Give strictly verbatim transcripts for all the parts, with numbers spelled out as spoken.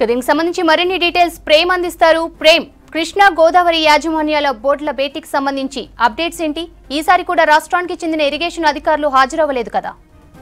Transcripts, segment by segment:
దీనికి సంబంధించి మరిన్ని డీటెయిల్స్ ప్రేమ్ అందిస్తారు. ప్రేమ్, కృష్ణా గోదావరి యాజమాన్యాల బోర్డుల భేటీకి సంబంధించి అప్డేట్స్ ఏంటి? ఈసారి కూడా రాష్ట్రానికి చెందిన ఇరిగేషన్ అధికారులు హాజరవ్వలేదు కదా?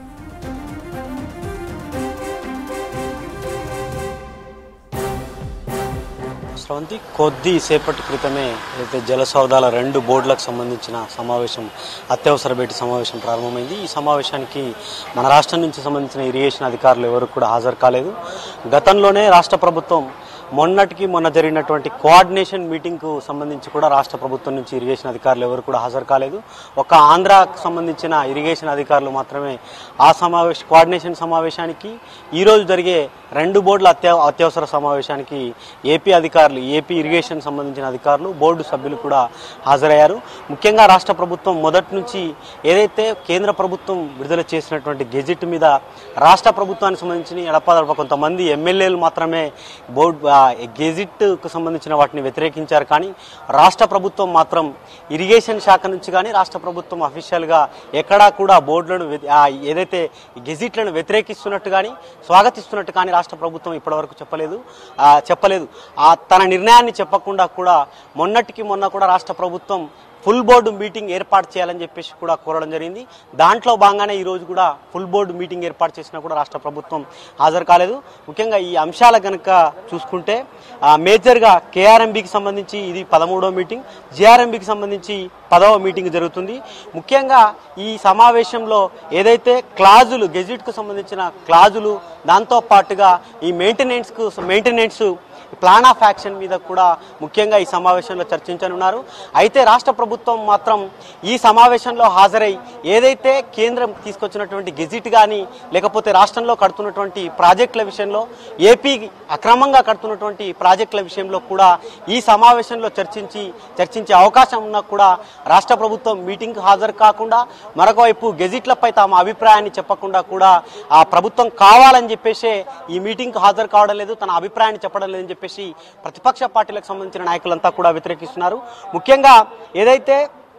శ్రవంతి, కొద్ది సేపటి క్రితమే అయితే జల సౌదాల రెండు బోర్డులకు సంబంధించిన సమావేశం, అత్యవసర భేటీ సమావేశం ప్రారంభమైంది. ఈ సమావేశానికి మన రాష్ట్రం నుంచి సంబంధించిన ఇరిగేషన్ అధికారులు ఎవరు కూడా హాజరు కాలేదు. గతంలోనే రాష్ట్ర ప్రభుత్వం మొన్నటికి మొన్న జరిగినటువంటి కోఆర్డినేషన్ మీటింగ్కు సంబంధించి కూడా రాష్ట్ర ప్రభుత్వం నుంచి ఇరిగేషన్ అధికారులు ఎవరు కూడా హాజరు కాలేదు. ఒక ఆంధ్రాకు సంబంధించిన ఇరిగేషన్ అధికారులు మాత్రమే ఆ సమావేశ కోఆర్డినేషన్ సమావేశానికి, ఈరోజు జరిగే రెండు బోర్డుల అత్య అత్యవసర సమావేశానికి ఏపీ అధికారులు, ఏపీ ఇరిగేషన్ సంబంధించిన అధికారులు, బోర్డు సభ్యులు కూడా హాజరయ్యారు. ముఖ్యంగా రాష్ట్ర ప్రభుత్వం మొదటి నుంచి ఏదైతే కేంద్ర ప్రభుత్వం విడుదల చేసినటువంటి గెజిట్ మీద రాష్ట్ర ప్రభుత్వానికి సంబంధించిన ఎడపదడప కొంతమంది ఎమ్మెల్యేలు మాత్రమే బోర్డు గెజిట్కు సంబంధించిన వాటిని వ్యతిరేకించారు. కానీ రాష్ట్ర ప్రభుత్వం మాత్రం ఇరిగేషన్ శాఖ నుంచి కానీ రాష్ట్ర ప్రభుత్వం అఫీషియల్గా ఎక్కడా కూడా బోర్డులను ఏదైతే గెజిట్లను వ్యతిరేకిస్తున్నట్టు కానీ స్వాగతిస్తున్నట్టు కానీ రాష్ట్ర ప్రభుత్వం ఇప్పటివరకు చెప్పలేదు చెప్పలేదు తన నిర్ణయాన్ని చెప్పకుండా కూడా మొన్నటికి మొన్న కూడా రాష్ట్ర ప్రభుత్వం ఫుల్ బోర్డు మీటింగ్ ఏర్పాటు చేయాలని చెప్పేసి కూడా కోరడం జరిగింది. దాంట్లో భాగంగానే ఈరోజు కూడా ఫుల్ బోర్డు మీటింగ్ ఏర్పాటు చేసినా కూడా రాష్ట్ర ప్రభుత్వం హాజరు కాలేదు. ముఖ్యంగా ఈ అంశాల కనుక చూసుకుంటే మేజర్గా కేఆర్ఎంబీకి సంబంధించి ఇది పదమూడవ మీటింగ్, జిఆర్ఎంబీకి సంబంధించి పదవ మీటింగ్ జరుగుతుంది. ముఖ్యంగా ఈ సమావేశంలో ఏదైతే క్లాజులు, గెజిట్కు సంబంధించిన క్లాజులు, దాంతో పాటుగా ఈ మెయింటెనెన్స్కు మెయింటెనెన్స్ ప్లాన్ ఆఫ్ యాక్షన్ మీద కూడా ముఖ్యంగా ఈ సమావేశంలో చర్చించనున్నారు. అయితే రాష్ట్ర ప్రభుత్వం మాత్రం ఈ సమావేశంలో హాజరై ఏదైతే కేంద్రం తీసుకొచ్చినటువంటి గెజిట్ కానీ లేకపోతే రాష్ట్రంలో కడుతున్నటువంటి ప్రాజెక్టుల విషయంలో, ఏపీ అక్రమంగా కడుతున్నటువంటి ప్రాజెక్టుల విషయంలో కూడా ఈ సమావేశంలో చర్చించి చర్చించే అవకాశం ఉన్నా కూడా రాష్ట్ర ప్రభుత్వం మీటింగ్కి హాజరు కాకుండా, మరొక వైపు గెజిట్లపై తమ అభిప్రాయాన్ని చెప్పకుండా కూడా ఆ ప్రభుత్వం కావాలని చెప్పేసి ఈ మీటింగ్కి హాజరు కావడం లేదు, తన అభిప్రాయాన్ని చెప్పడం లేదని చెప్పేసి ప్రతిపక్ష పార్టీలకు సంబంధించిన నాయకులంతా కూడా వ్యతిరేకిస్తున్నారు. ముఖ్యంగా ఏదైతే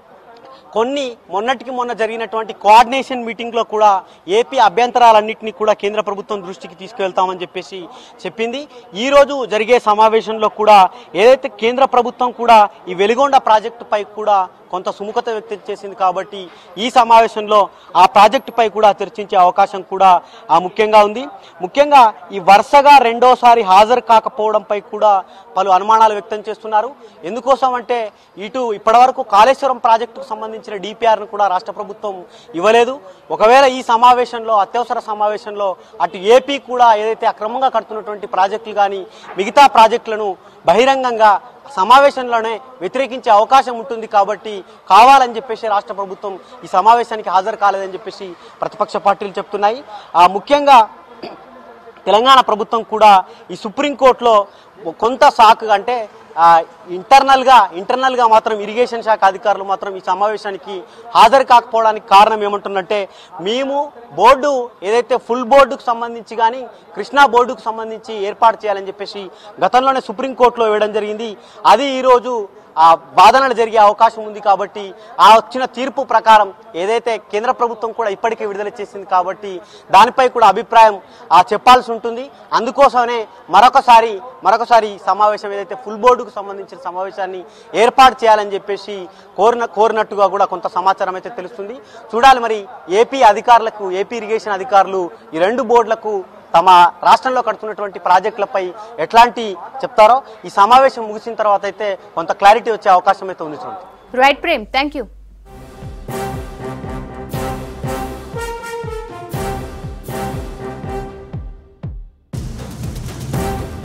కొన్ని మొన్నటికి మొన్న జరిగినటువంటి కోఆర్డినేషన్ మీటింగ్లో కూడా ఏపీ అభ్యంతరాలన్నింటినీ కూడా కేంద్ర ప్రభుత్వం దృష్టికి తీసుకువెళ్తామని చెప్పేసి చెప్పింది. ఈరోజు జరిగే సమావేశంలో కూడా ఏదైతే కేంద్ర ప్రభుత్వం కూడా ఈ వెలిగొండ ప్రాజెక్టుపై కూడా కొంత సుముఖత వ్యక్తం చేసింది కాబట్టి ఈ సమావేశంలో ఆ ప్రాజెక్టుపై కూడా చర్చించే అవకాశం కూడా ముఖ్యంగా ఉంది. ముఖ్యంగా ఈ వరుసగా రెండోసారి హాజరు కాకపోవడంపై కూడా పలు అనుమానాలు వ్యక్తం చేస్తున్నారు. ఎందుకోసం అంటే ఇటు ఇప్పటివరకు కాళేశ్వరం ప్రాజెక్టుకు సంబంధించిన డిపిఆర్ను కూడా రాష్ట్ర ప్రభుత్వం ఇవ్వలేదు. ఒకవేళ ఈ సమావేశంలో, అత్యవసర సమావేశంలో అటు ఏపీ కూడా ఏదైతే అక్రమంగా కడుతున్నటువంటి ప్రాజెక్టులు కానీ మిగతా ప్రాజెక్టులను బహిరంగంగా సమావేశంలోనే వ్యతిరేకించే అవకాశం ఉంటుంది. కాబట్టి కావాలని చెప్పేసి రాష్ట్ర ప్రభుత్వం ఈ సమావేశానికి హాజరు కాలేదని చెప్పేసి ప్రతిపక్ష పార్టీలు చెప్తున్నాయి. ముఖ్యంగా తెలంగాణ ప్రభుత్వం కూడా ఈ సుప్రీంకోర్టులో కొంత సాకు అంటే ఇంటర్నల్గా ఇంటర్నల్గా మాత్రం ఇరిగేషన్ శాఖ అధికారులు మాత్రం ఈ సమావేశానికి హాజరు కాకపోవడానికి కారణం ఏమంటుందంటే, మేము బోర్డు ఏదైతే ఫుల్ బోర్డుకు సంబంధించి కానీ కృష్ణా బోర్డుకు సంబంధించి ఏర్పాటు చేయాలని చెప్పేసి గతంలోనే సుప్రీంకోర్టులో వేయడం జరిగింది. అది ఈరోజు ఆ వాదనలు జరిగే అవకాశం ఉంది. కాబట్టి ఆ వచ్చిన తీర్పు ప్రకారం ఏదైతే కేంద్ర ప్రభుత్వం కూడా ఇప్పటికే విడుదల చేసింది కాబట్టి దానిపై కూడా అభిప్రాయం ఆ చెప్పాల్సి ఉంటుంది. అందుకోసమే మరొకసారి మరొకసారి సమావేశం ఏదైతే ఫుల్ బోర్డుకు సంబంధించిన సమావేశాన్ని ఏర్పాటు చేయాలని చెప్పేసి కోరిన కోరినట్టుగా కూడా కొంత సమాచారం అయితే తెలుస్తుంది. చూడాలి మరి ఏపీ అధికారులకు, ఏపీ ఇరిగేషన్ అధికారులు ఈ రెండు బోర్డులకు తమ రాష్ట్రంలో కడుతున్నటువంటి ప్రాజెక్టులపై ఎట్లాంటి చెప్తారో. ఈ సమావేశం ముగిసిన తర్వాత అయితే కొంత క్లారిటీ వచ్చే అవకాశం అయితే ఉంది. Right Prem, thank you.